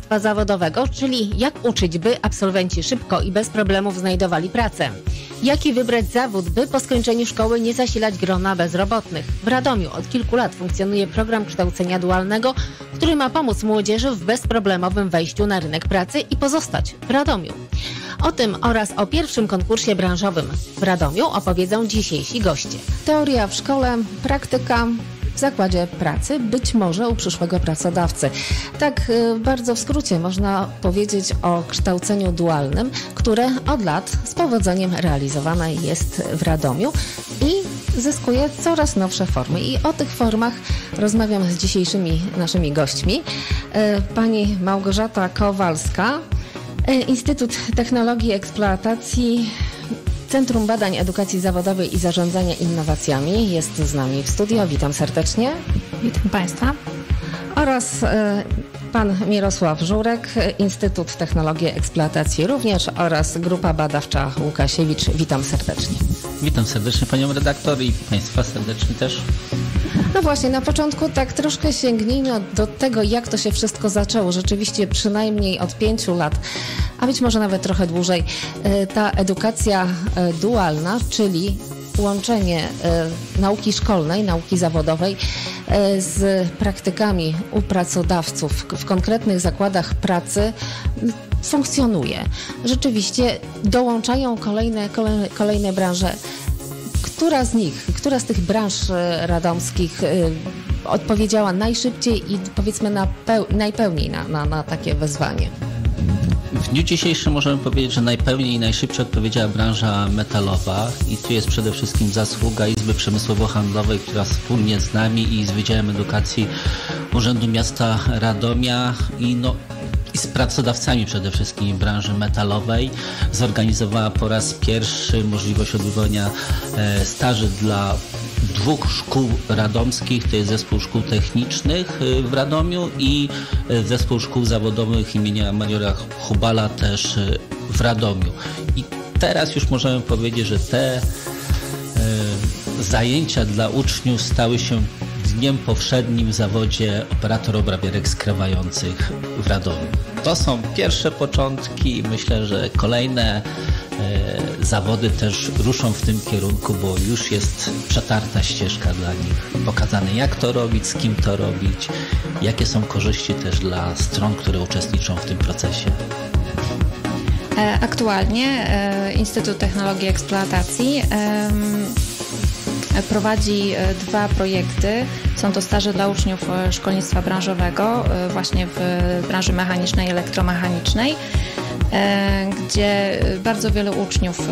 szkolnictwa zawodowego, czyli jak uczyć, by absolwenci szybko i bez problemów znajdowali pracę. Jaki wybrać zawód, by po skończeniu szkoły nie zasilać grona bezrobotnych. W Radomiu od kilku lat funkcjonuje program kształcenia dualnego, który ma pomóc młodzieży w bezproblemowym wejściu na rynek pracy i pozostać w Radomiu. O tym oraz o pierwszym konkursie branżowym w Radomiu opowiedzą dzisiejsi goście. Teoria w szkole, praktyka w zakładzie pracy, być może u przyszłego pracodawcy. Tak bardzo w skrócie można powiedzieć o kształceniu dualnym, które od lat z powodzeniem realizowane jest w Radomiu i zyskuje coraz nowsze formy. I o tych formach rozmawiam z dzisiejszymi naszymi gośćmi. Pani Małgorzata Kowalska, Instytut Technologii i Eksploatacji, Centrum Badań Edukacji Zawodowej i Zarządzania Innowacjami jest z nami w studio. Witam serdecznie. Witam Państwa. Oraz pan Mirosław Żurek, Instytut Technologii i Eksploatacji również oraz Grupa Badawcza Łukasiewicz. Witam serdecznie. Witam serdecznie Panią redaktor i Państwa serdecznie też. No właśnie, na początku tak troszkę sięgnijmy do tego, jak to się wszystko zaczęło. Rzeczywiście przynajmniej od 5 lat, a być może nawet trochę dłużej, ta edukacja dualna, czyli łączenie nauki szkolnej, nauki zawodowej z praktykami u pracodawców w konkretnych zakładach pracy funkcjonuje. Rzeczywiście dołączają kolejne branże. Która z tych branż radomskich odpowiedziała najszybciej i powiedzmy najpełniej na takie wezwanie? W dniu dzisiejszym możemy powiedzieć, że najpełniej i najszybciej odpowiedziała branża metalowa i tu jest przede wszystkim zasługa Izby Przemysłowo-Handlowej, która wspólnie z nami i z Wydziałem Edukacji Urzędu Miasta Radomia i z pracodawcami przede wszystkim branży metalowej zorganizowała po raz pierwszy możliwość odbywania staży dla 2 szkół radomskich, to jest Zespół Szkół Technicznych w Radomiu i Zespół Szkół Zawodowych imienia Majora Hubala też w Radomiu. I teraz już możemy powiedzieć, że te zajęcia dla uczniów stały się dniem powszednim w zawodzie operator obrabiarek skrywających w Radomiu. To są pierwsze początki i myślę, że kolejne zawody też ruszą w tym kierunku, bo już jest przetarta ścieżka dla nich. Pokazane, jak to robić, z kim to robić, jakie są korzyści też dla stron, które uczestniczą w tym procesie. Aktualnie Instytut Technologii i Eksploatacji prowadzi 2 projekty. Są to staże dla uczniów szkolnictwa branżowego właśnie w branży mechanicznej i elektromechanicznej, gdzie bardzo wielu uczniów,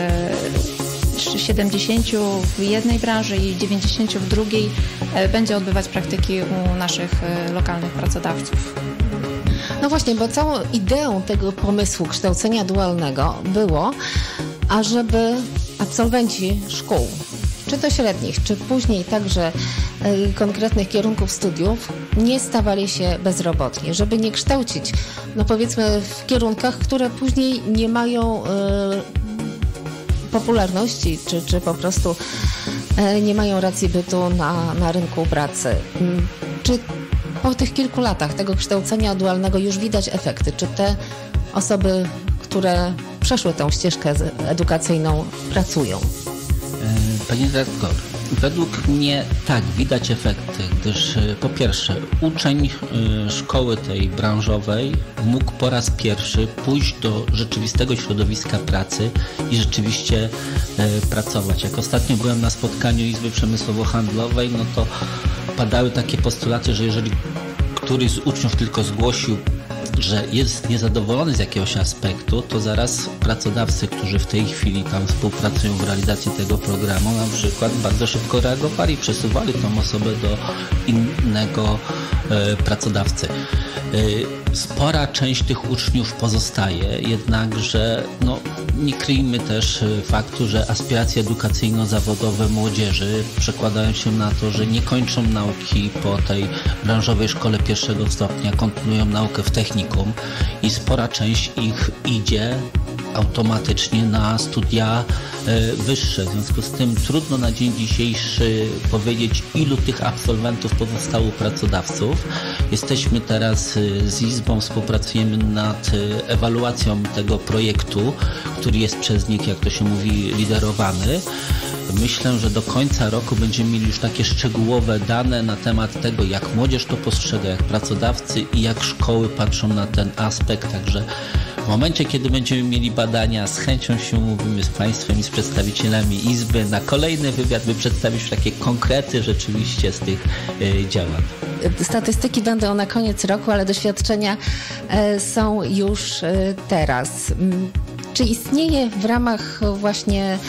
70 w jednej branży i 90 w drugiej, będzie odbywać praktyki u naszych lokalnych pracodawców. No właśnie, bo całą ideą tego pomysłu kształcenia dualnego było, ażeby absolwenci szkół, czy to średnich, czy później także konkretnych kierunków studiów, nie stawali się bezrobotni, żeby nie kształcić, no powiedzmy, w kierunkach, które później nie mają popularności, czy po prostu nie mają racji bytu na rynku pracy. Czy po tych kilku latach tego kształcenia dualnego już widać efekty? Czy te osoby, które przeszły tą ścieżkę edukacyjną, pracują? Pani redaktor, według mnie tak, widać efekty, gdyż po pierwsze uczeń szkoły tej branżowej mógł po raz pierwszy pójść do rzeczywistego środowiska pracy i rzeczywiście pracować. Jak ostatnio byłem na spotkaniu Izby Przemysłowo-Handlowej, no to padały takie postulaty, że jeżeli któryś z uczniów tylko zgłosił, że jest niezadowolony z jakiegoś aspektu, to zaraz pracodawcy, którzy w tej chwili tam współpracują w realizacji tego programu, na przykład bardzo szybko reagowali, przesuwali tą osobę do innego pracodawcy. Spora część tych uczniów pozostaje, jednakże nie kryjmy też faktu, że aspiracje edukacyjno-zawodowe młodzieży przekładają się na to, że nie kończą nauki po tej branżowej szkole 1. stopnia, kontynuują naukę w technikum i spora część ich idzie automatycznie na studia wyższe. W związku z tym trudno na dzień dzisiejszy powiedzieć, ilu tych absolwentów pozostało pracodawców. Jesteśmy teraz z Izbą, współpracujemy nad ewaluacją tego projektu, który jest przez nich, jak to się mówi, liderowany. Myślę, że do końca roku będziemy mieli już takie szczegółowe dane na temat tego, jak młodzież to postrzega, jak pracodawcy i jak szkoły patrzą na ten aspekt. Także w momencie, kiedy będziemy mieli badania, z chęcią się umówimy z Państwem i z przedstawicielami Izby na kolejny wywiad, by przedstawić takie konkrety rzeczywiście z tych działań. Statystyki będą na koniec roku, ale doświadczenia są już teraz. Czy istnieje w ramach właśnie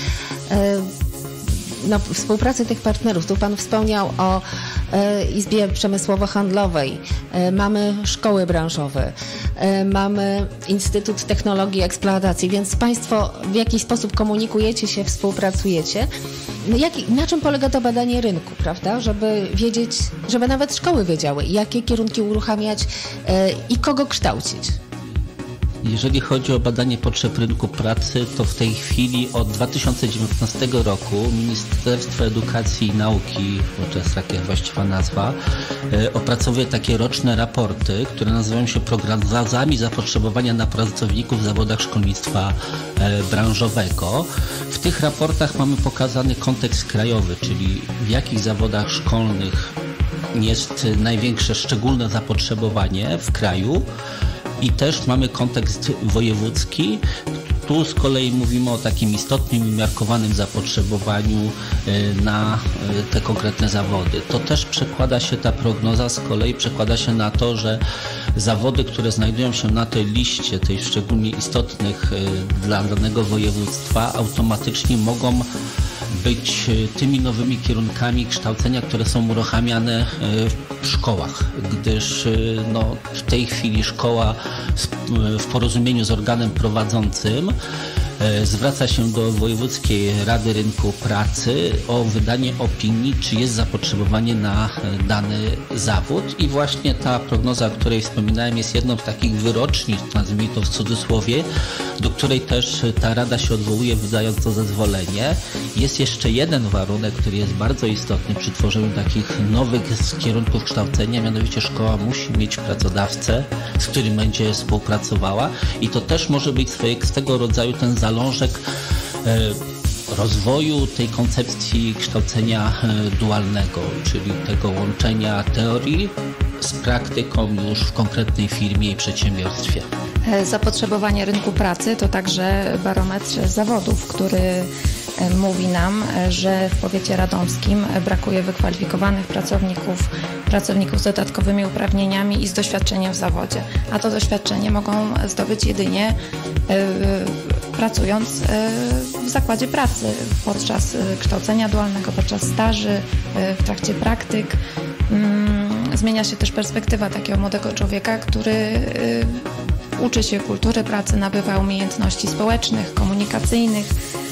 współpracy tych partnerów? Tu Pan wspomniał o Izbie Przemysłowo-Handlowej, mamy szkoły branżowe, mamy Instytut Technologii i Eksploatacji, więc Państwo w jakiś sposób komunikujecie się, współpracujecie. Na czym polega to badanie rynku, prawda? Żeby wiedzieć, żeby nawet szkoły wiedziały, jakie kierunki uruchamiać i kogo kształcić. Jeżeli chodzi o badanie potrzeb rynku pracy, to w tej chwili od 2019 roku Ministerstwo Edukacji i Nauki, bo to jest taka właściwa nazwa, opracowuje takie roczne raporty, które nazywają się prognozami zapotrzebowania na pracowników w zawodach szkolnictwa branżowego. W tych raportach mamy pokazany kontekst krajowy, czyli w jakich zawodach szkolnych jest największe szczególne zapotrzebowanie w kraju. I też mamy kontekst wojewódzki. Tu z kolei mówimy o takim istotnym i umiarkowanym zapotrzebowaniu na te konkretne zawody. To też przekłada się, ta prognoza z kolei przekłada się na to, że zawody, które znajdują się na tej liście, tej szczególnie istotnych dla danego województwa, automatycznie mogą być tymi nowymi kierunkami kształcenia, które są uruchamiane w szkołach, gdyż w tej chwili szkoła w porozumieniu z organem prowadzącym zwraca się do Wojewódzkiej Rady Rynku Pracy o wydanie opinii, czy jest zapotrzebowanie na dany zawód. I właśnie ta prognoza, o której wspominałem, jest jedną z takich wyroczni, nazwijmy to w cudzysłowie, do której też ta Rada się odwołuje, wydając to zezwolenie. Jest jeszcze jeden warunek, który jest bardzo istotny przy tworzeniu takich nowych kierunków kształcenia, mianowicie szkoła musi mieć pracodawcę, z którym będzie współpracowała, i to też może być swego rodzaju ten zalążek rozwoju tej koncepcji kształcenia dualnego, czyli tego łączenia teorii z praktyką już w konkretnej firmie i przedsiębiorstwie. Zapotrzebowanie rynku pracy to także barometr zawodów, który mówi nam, że w powiecie radomskim brakuje wykwalifikowanych pracowników z dodatkowymi uprawnieniami i z doświadczeniem w zawodzie. A to doświadczenie mogą zdobyć jedynie pracując w zakładzie pracy podczas kształcenia dualnego, podczas staży, w trakcie praktyk. Zmienia się też perspektywa takiego młodego człowieka, który uczy się kultury pracy, nabywa umiejętności społecznych, komunikacyjnych.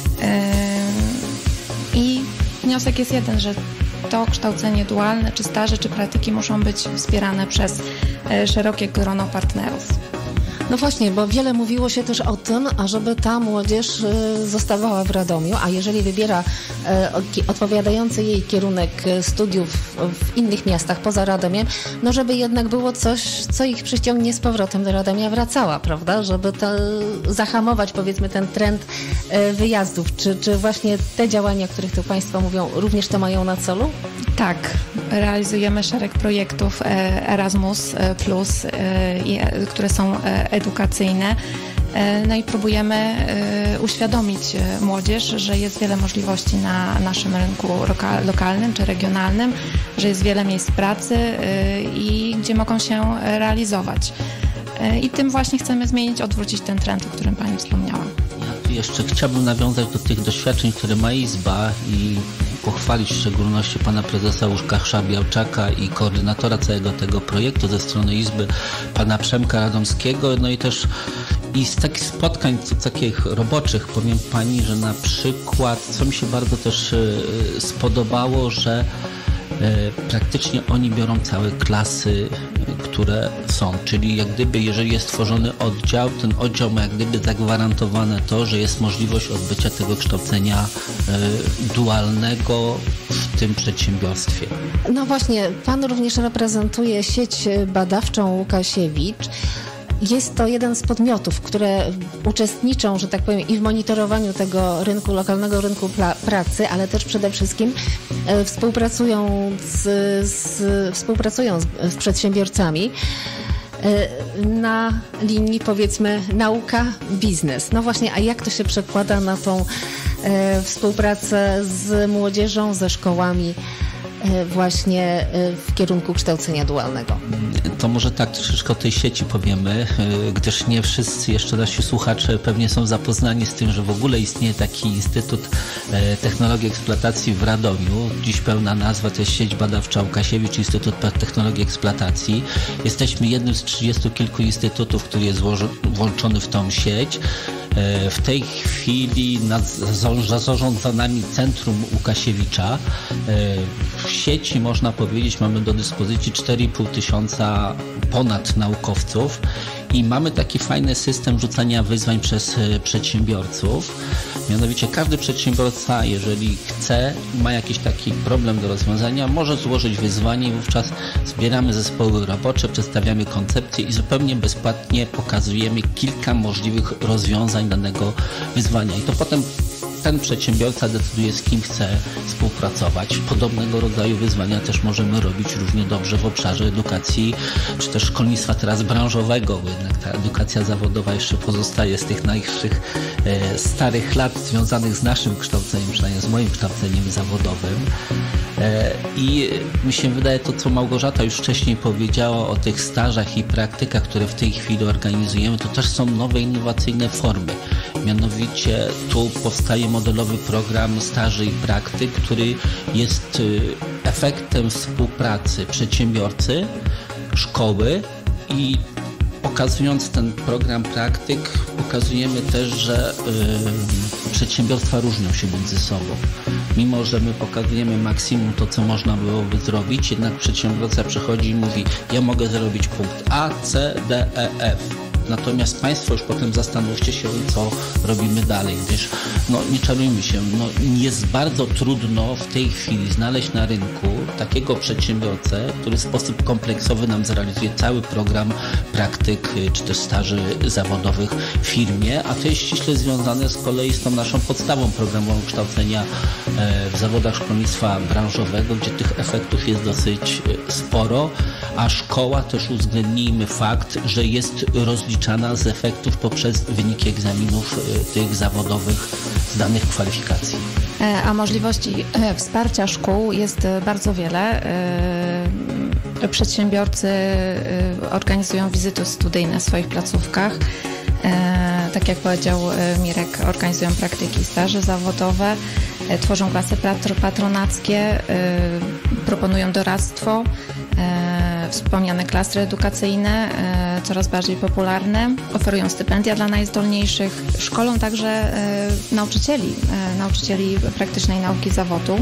I wniosek jest jeden, że to kształcenie dualne, czy staże, czy praktyki muszą być wspierane przez szerokie grono partnerów. No właśnie, bo wiele mówiło się też o tym, ażeby ta młodzież zostawała w Radomiu, a jeżeli wybiera odpowiadający jej kierunek studiów w innych miastach poza Radomiem, no żeby jednak było coś, co ich przyciągnie z powrotem do Radomia, wracała, prawda? Żeby to zahamować, powiedzmy, ten trend wyjazdów. Czy właśnie te działania, o których tu Państwo mówią, również to mają na celu? Tak, realizujemy szereg projektów Erasmus+, które są edukacyjne. No i próbujemy uświadomić młodzież, że jest wiele możliwości na naszym rynku lokalnym czy regionalnym, że jest wiele miejsc pracy i gdzie mogą się realizować. I tym właśnie chcemy zmienić, odwrócić ten trend, o którym Pani wspomniała. Ja jeszcze chciałbym nawiązać do tych doświadczeń, które ma Izba, i pochwalić w szczególności pana prezesa Łukasza Białczaka i koordynatora całego tego projektu ze strony Izby, pana Przemka Radomskiego. No i też z takich spotkań, takich roboczych, powiem pani, że na przykład, co mi się bardzo też spodobało, że praktycznie oni biorą całe klasy, które są, czyli jak gdyby jeżeli jest tworzony oddział, ten oddział ma jak gdyby zagwarantowane to, że jest możliwość odbycia tego kształcenia dualnego w tym przedsiębiorstwie. No właśnie, Pan również reprezentuje sieć badawczą Łukasiewicz. Jest to jeden z podmiotów, które uczestniczą, że tak powiem, i w monitorowaniu tego rynku, lokalnego rynku pracy, ale też przede wszystkim współpracują z przedsiębiorcami na linii, powiedzmy, nauka-biznes. No właśnie, a jak to się przekłada na tą współpracę z młodzieżą, ze szkołami właśnie w kierunku kształcenia dualnego? To może tak troszeczkę o tej sieci powiemy, gdyż nie wszyscy jeszcze nasi słuchacze pewnie są zapoznani z tym, że w ogóle istnieje taki Instytut Technologii Eksploatacji w Radomiu. Dziś pełna nazwa to jest Sieć Badawcza Łukasiewicz, Instytut Technologii Eksploatacji. Jesteśmy jednym z 30 kilku instytutów, który jest włączony w tą sieć. W tej chwili zarządza nami Centrum Łukasiewicza. W sieci, można powiedzieć, mamy do dyspozycji 4,5 tysiąca ponad naukowców i mamy taki fajny system rzucania wyzwań przez przedsiębiorców. Mianowicie każdy przedsiębiorca, jeżeli chce, ma jakiś taki problem do rozwiązania, może złożyć wyzwanie i wówczas zbieramy zespoły robocze, przedstawiamy koncepcję i zupełnie bezpłatnie pokazujemy kilka możliwych rozwiązań danego wyzwania. I to potem ten przedsiębiorca decyduje, z kim chce współpracować. Podobnego rodzaju wyzwania też możemy robić równie dobrze w obszarze edukacji, czy też szkolnictwa teraz branżowego, bo jednak ta edukacja zawodowa jeszcze pozostaje z tych najwyższych starych lat związanych z naszym kształceniem, przynajmniej z moim kształceniem zawodowym. I mi się wydaje to, co Małgorzata już wcześniej powiedziała o tych stażach i praktykach, które w tej chwili organizujemy, to też są nowe, innowacyjne formy. Mianowicie tu powstaje modelowy program staży i praktyk, który jest efektem współpracy przedsiębiorcy, szkoły i pokazując ten program praktyk, pokazujemy też, że przedsiębiorstwa różnią się między sobą. Mimo że my pokazujemy maksimum to, co można byłoby zrobić, jednak przedsiębiorca przychodzi i mówi: ja mogę zrobić punkt A, C, D, E, F. Natomiast Państwo już potem zastanówcie się, co robimy dalej, gdyż nie czarujmy się, jest bardzo trudno w tej chwili znaleźć na rynku takiego przedsiębiorcę, który w sposób kompleksowy nam zrealizuje cały program praktyk czy też staży zawodowych w firmie, a to jest ściśle związane z kolei z tą naszą podstawą programową kształcenia w zawodach szkolnictwa branżowego, gdzie tych efektów jest dosyć sporo, a szkoła też, uwzględnijmy fakt, że jest rozliczana z efektów poprzez wyniki egzaminów tych zawodowych z danych kwalifikacji. A możliwości wsparcia szkół jest bardzo wiele. Przedsiębiorcy organizują wizyty studyjne w swoich placówkach. Tak jak powiedział Mirek, organizują praktyki, staże zawodowe, tworzą klasy patronackie, proponują doradztwo, wspomniane klastry edukacyjne, coraz bardziej popularne, oferują stypendia dla najzdolniejszych, szkolą także nauczycieli praktycznej nauki zawodu.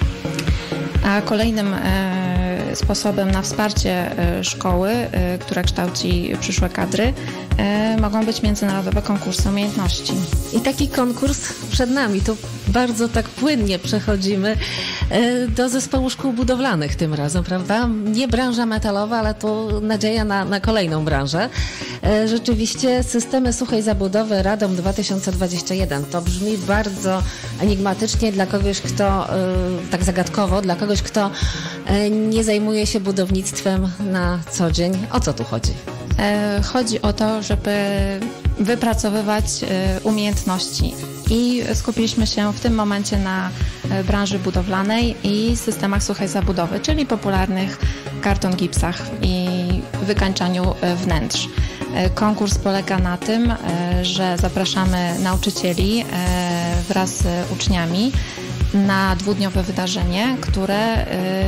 A kolejnym sposobem na wsparcie szkoły, która kształci przyszłe kadry, mogą być międzynarodowe konkursy umiejętności. I taki konkurs przed nami. Tu bardzo tak płynnie przechodzimy do zespołu szkół budowlanych tym razem, prawda? Nie branża metalowa, ale to nadzieja na kolejną branżę. Rzeczywiście systemy suchej zabudowy Radom 2021. To brzmi bardzo enigmatycznie dla kogoś, kto tak zagadkowo, dla kogoś, kto nie zajmuje się budownictwem na co dzień. O co tu chodzi? Chodzi o to, żeby wypracowywać umiejętności i skupiliśmy się w tym momencie na branży budowlanej i systemach suchej zabudowy, czyli popularnych karton gipsach i wykańczaniu wnętrz. Konkurs polega na tym, że zapraszamy nauczycieli wraz z uczniami na dwudniowe wydarzenie, które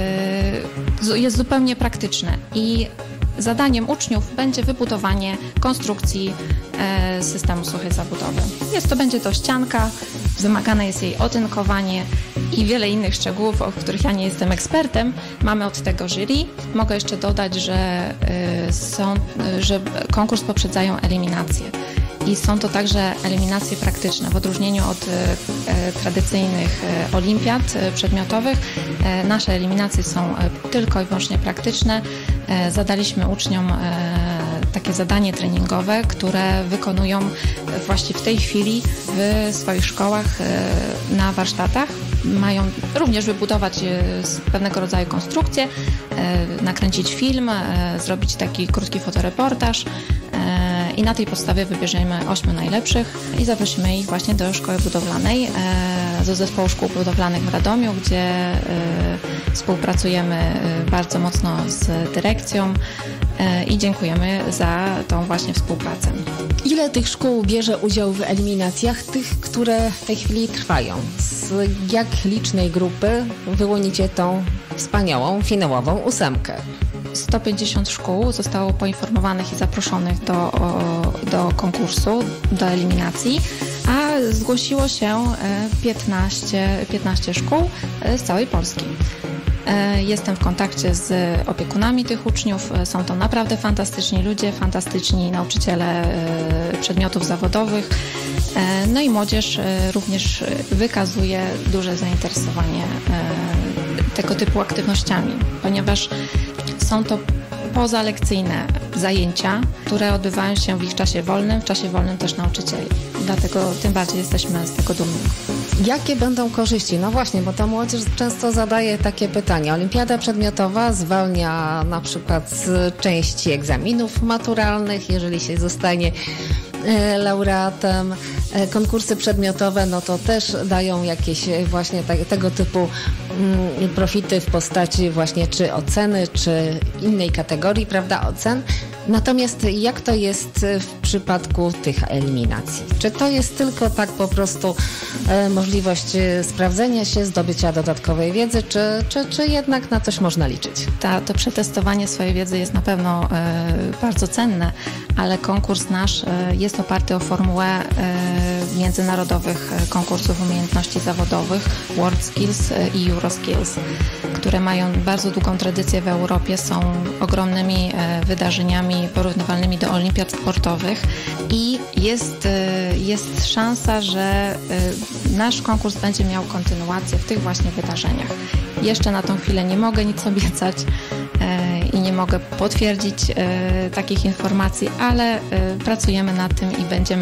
jest zupełnie praktyczne i zadaniem uczniów będzie wybudowanie konstrukcji systemu suchej zabudowy. Będzie to ścianka, wymagane jest jej otynkowanie i wiele innych szczegółów, o których ja nie jestem ekspertem, mamy od tego jury. Mogę jeszcze dodać, że konkurs poprzedzają eliminacje. I są to także eliminacje praktyczne. W odróżnieniu od tradycyjnych olimpiad przedmiotowych, nasze eliminacje są tylko i wyłącznie praktyczne. Zadaliśmy uczniom takie zadanie treningowe, które wykonują właśnie w tej chwili w swoich szkołach na warsztatach. Mają również wybudować pewnego rodzaju konstrukcję, nakręcić film, zrobić taki krótki fotoreportaż i na tej podstawie wybierzemy 8 najlepszych i zaprosimy ich właśnie do szkoły budowlanej, do zespołu szkół budowlanych w Radomiu, gdzie współpracujemy bardzo mocno z dyrekcją i dziękujemy za tą właśnie współpracę. Ile tych szkół bierze udział w eliminacjach, tych, które w tej chwili trwają? Z jak licznej grupy wyłonicie tą wspaniałą finałową 8? 150 szkół zostało poinformowanych i zaproszonych do konkursu, do eliminacji, a zgłosiło się 15 szkół z całej Polski. Jestem w kontakcie z opiekunami tych uczniów. Są to naprawdę fantastyczni ludzie, fantastyczni nauczyciele przedmiotów zawodowych. No i młodzież również wykazuje duże zainteresowanie tego typu aktywnościami, ponieważ są to pozalekcyjne zajęcia, które odbywają się w ich czasie wolnym, w czasie wolnym też nauczycieli. Dlatego tym bardziej jesteśmy z tego dumni. Jakie będą korzyści? No właśnie, bo ta młodzież często zadaje takie pytania. Olimpiada przedmiotowa zwalnia na przykład z części egzaminów maturalnych, jeżeli się zostanie laureatem. Konkursy przedmiotowe, no to też dają jakieś właśnie tego typu profity w postaci właśnie czy oceny, czy innej kategorii, prawda, ocen. Natomiast jak to jest w przypadku tych eliminacji? Czy to jest tylko tak po prostu możliwość sprawdzenia się, zdobycia dodatkowej wiedzy, czy jednak na coś można liczyć? To przetestowanie swojej wiedzy jest na pewno bardzo cenne, ale konkurs nasz jest oparty o formułę międzynarodowych konkursów umiejętności zawodowych WorldSkills i EuroSkills, które mają bardzo długą tradycję w Europie, są ogromnymi wydarzeniami porównywalnymi do olimpiad sportowych i jest szansa, że nasz konkurs będzie miał kontynuację w tych właśnie wydarzeniach. Jeszcze na tą chwilę nie mogę nic obiecać i nie mogę potwierdzić takich informacji, ale pracujemy nad tym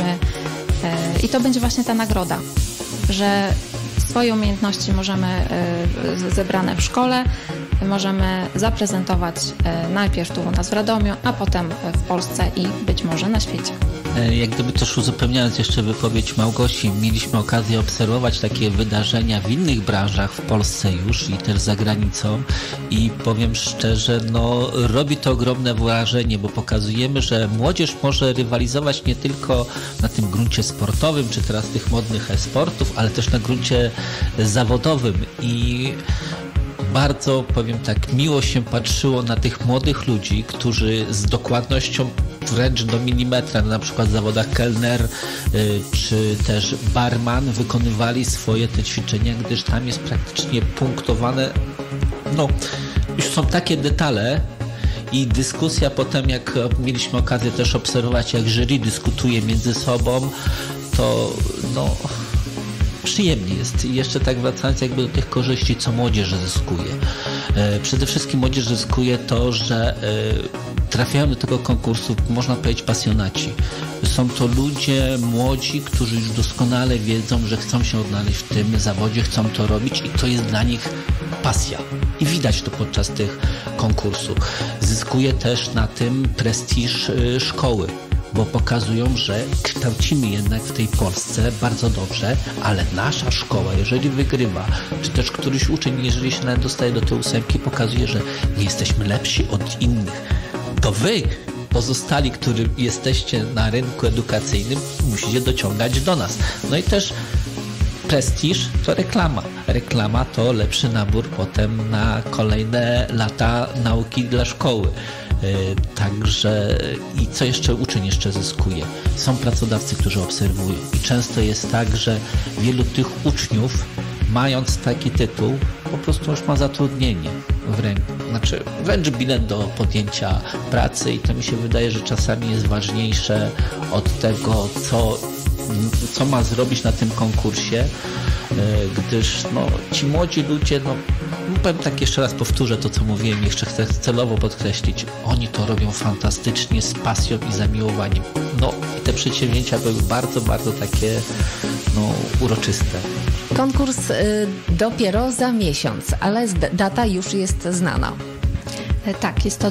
i to będzie właśnie ta nagroda, że swoje umiejętności możemy zebrane w szkole, możemy zaprezentować najpierw tu u nas w Radomiu, a potem w Polsce i być może na świecie. Jak gdyby też uzupełniając jeszcze wypowiedź Małgosi, mieliśmy okazję obserwować takie wydarzenia w innych branżach w Polsce już i też za granicą i powiem szczerze, no robi to ogromne wrażenie, bo pokazujemy, że młodzież może rywalizować nie tylko na tym gruncie sportowym, czy teraz tych modnych e-sportów, ale też na gruncie zawodowym i bardzo, powiem tak, miło się patrzyło na tych młodych ludzi, którzy z dokładnością wręcz do milimetra, na przykład w zawodach kelner czy też barman wykonywali swoje te ćwiczenia, gdyż tam jest praktycznie punktowane, no już są takie detale i dyskusja potem, jak mieliśmy okazję też obserwować, jak jury dyskutuje między sobą, to no przyjemnie jest. I jeszcze tak wracając jakby do tych korzyści, co młodzież zyskuje. Przede wszystkim młodzież zyskuje to, że trafiają do tego konkursu, można powiedzieć, pasjonaci. Są to ludzie młodzi, którzy już doskonale wiedzą, że chcą się odnaleźć w tym zawodzie, chcą to robić i to jest dla nich pasja. I widać to podczas tych konkursów. Zyskuje też na tym prestiż szkoły, bo pokazują, że kształcimy jednak w tej Polsce bardzo dobrze, ale nasza szkoła, jeżeli wygrywa, czy też któryś uczeń, jeżeli się nawet dostaje do tej 8, pokazuje, że nie jesteśmy lepsi od innych. To wy, pozostali, którzy jesteście na rynku edukacyjnym, musicie dociągać do nas. No i też prestiż to reklama. Reklama to lepszy nabór potem na kolejne lata nauki dla szkoły. Także i co jeszcze uczeń jeszcze zyskuje? Są pracodawcy, którzy obserwują i często jest tak, że wielu tych uczniów mając taki tytuł, po prostu już ma zatrudnienie w ręku. Znaczy wręcz bilet do podjęcia pracy i to mi się wydaje, że czasami jest ważniejsze od tego, co ma zrobić na tym konkursie, gdyż ci młodzi ludzie, powiem tak, jeszcze raz powtórzę to, co mówiłem, jeszcze chcę celowo podkreślić, oni to robią fantastycznie, z pasją i zamiłowaniem. I te przedsięwzięcia były bardzo, bardzo takie uroczyste. Konkurs dopiero za miesiąc, ale data już jest znana. Tak, jest to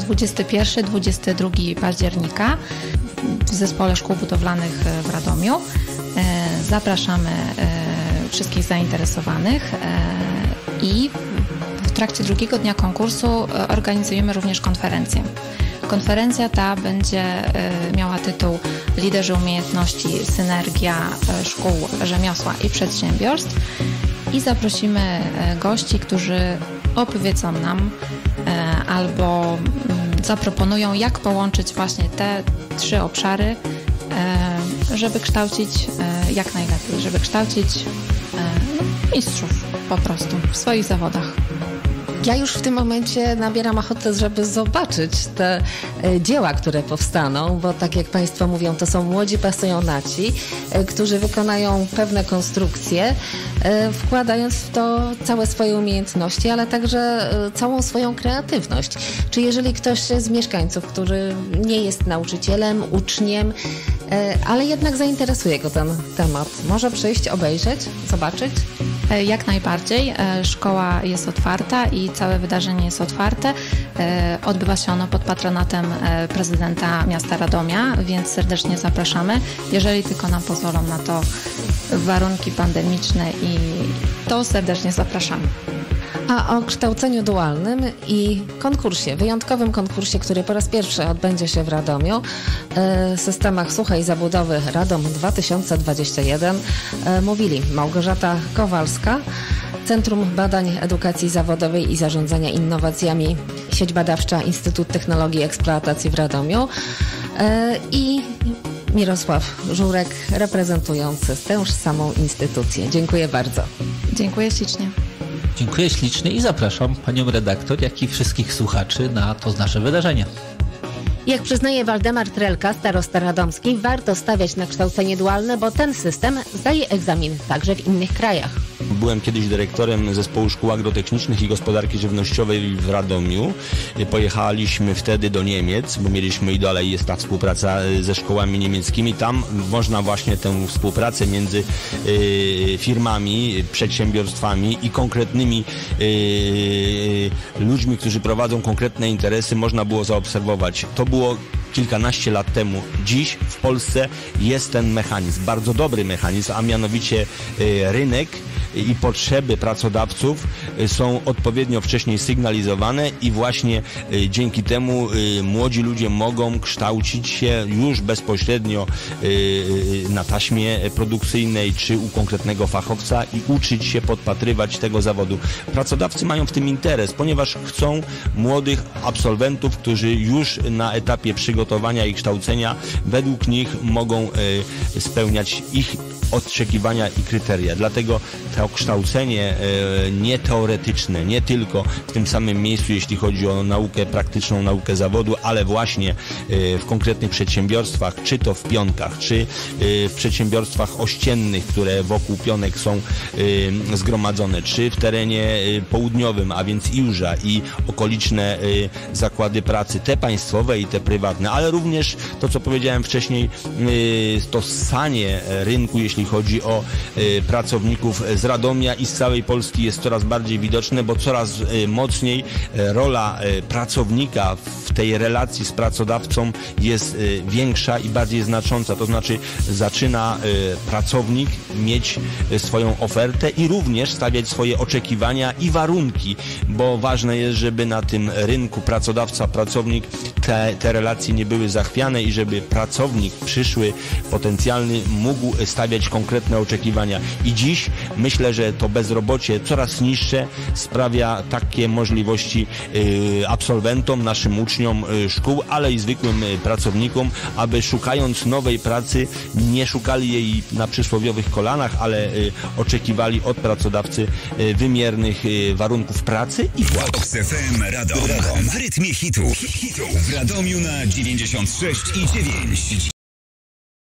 21-22 października w Zespole Szkół Budowlanych w Radomiu. Zapraszamy wszystkich zainteresowanych i w trakcie drugiego dnia konkursu organizujemy również konferencję. Konferencja ta będzie miała tytuł Liderzy umiejętności, synergia szkół, rzemiosła i przedsiębiorstw i zaprosimy gości, którzy opowiedzą nam albo zaproponują, jak połączyć właśnie te 3 obszary, żeby kształcić jak najlepiej, żeby kształcić mistrzów po prostu w swoich zawodach. Ja już w tym momencie nabieram ochotę, żeby zobaczyć te dzieła, które powstaną, bo tak jak Państwo mówią, to są młodzi pasjonaci, którzy wykonają pewne konstrukcje, wkładając w to całe swoje umiejętności, ale także całą swoją kreatywność. Czy jeżeli ktoś z mieszkańców, który nie jest nauczycielem, uczniem, ale jednak zainteresuje go ten temat, może przyjść, obejrzeć, zobaczyć? Jak najbardziej. Szkoła jest otwarta i całe wydarzenie jest otwarte. Odbywa się ono pod patronatem prezydenta miasta Radomia, więc serdecznie zapraszamy. Jeżeli tylko nam pozwolą na to warunki pandemiczne, i to serdecznie zapraszamy. A o kształceniu dualnym i konkursie, wyjątkowym konkursie, który po raz pierwszy odbędzie się w Radomiu, systemach suchej zabudowy Radom 2021, mówili Małgorzata Kowalska, Centrum Badań Edukacji Zawodowej i Zarządzania Innowacjami, Sieć Badawcza Instytut Technologii i Eksploatacji w Radomiu i Mirosław Żurek, reprezentujący tę samą instytucję. Dziękuję bardzo. Dziękuję ślicznie. Dziękuję ślicznie i zapraszam panią redaktor, jak i wszystkich słuchaczy na to nasze wydarzenie. Jak przyznaje Waldemar Trelka, starosta radomski, warto stawiać na kształcenie dualne, bo ten system zdaje egzamin także w innych krajach. Byłem kiedyś dyrektorem Zespołu Szkół Agrotechnicznych i Gospodarki Żywnościowej w Radomiu. Pojechaliśmy wtedy do Niemiec, bo mieliśmy i dalej jest ta współpraca ze szkołami niemieckimi. Tam można właśnie tę współpracę między firmami, przedsiębiorstwami i konkretnymi ludźmi, którzy prowadzą konkretne interesy, można było zaobserwować. To było kilkanaście lat temu. Dziś w Polsce jest ten mechanizm, bardzo dobry mechanizm, a mianowicie rynek i potrzeby pracodawców są odpowiednio wcześniej sygnalizowane i właśnie dzięki temu młodzi ludzie mogą kształcić się już bezpośrednio na taśmie produkcyjnej czy u konkretnego fachowca i uczyć się, podpatrywać tego zawodu. Pracodawcy mają w tym interes, ponieważ chcą młodych absolwentów, którzy już na etapie przygotowania i kształcenia według nich mogą spełniać ich oczekiwania i kryteria. Dlatego to kształcenie nie teoretyczne, nie tylko w tym samym miejscu, jeśli chodzi o naukę praktyczną, naukę zawodu, ale właśnie w konkretnych przedsiębiorstwach, czy to w Pionkach, czy w przedsiębiorstwach ościennych, które wokół Pionek są zgromadzone, czy w terenie południowym, a więc Iłża i okoliczne zakłady pracy, te państwowe i te prywatne, ale również to, co powiedziałem wcześniej, to ssanie rynku, jeśli chodzi o pracowników z Radomia i z całej Polski jest coraz bardziej widoczne, bo coraz mocniej rola pracownika w tej relacji z pracodawcą jest większa i bardziej znacząca. To znaczy zaczyna pracownik mieć swoją ofertę i również stawiać swoje oczekiwania i warunki, bo ważne jest, żeby na tym rynku pracodawca-pracownik te relacje nie były zachwiane i żeby pracownik przyszły, potencjalny mógł stawiać konkretne oczekiwania. I dziś myślę, że to bezrobocie coraz niższe sprawia takie możliwości absolwentom, naszym uczniom szkół, ale i zwykłym pracownikom, aby szukając nowej pracy nie szukali jej na przysłowiowych kolanach, ale oczekiwali od pracodawcy wymiernych warunków pracy i płacy. Vox FM Radom. W rytmie hitu. W Radomiu na 96,9.